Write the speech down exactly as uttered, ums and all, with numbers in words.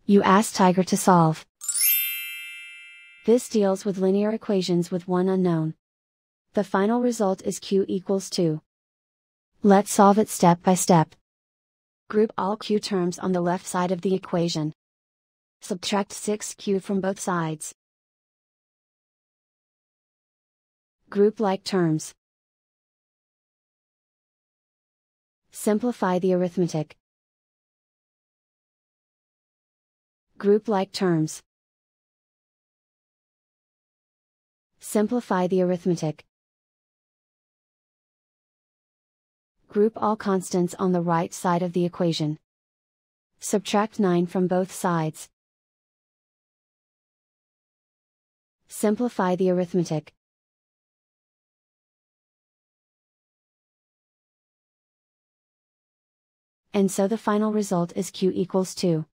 You ask Tiger to solve. This deals with linear equations with one unknown. The final result is q equals two. Let's solve it step by step. Group all q terms on the left side of the equation. Subtract six q from both sides. Group like terms. Simplify the arithmetic. Group like terms. Simplify the arithmetic. Group all constants on the right side of the equation. Subtract nine from both sides. Simplify the arithmetic. And so the final result is q equals two.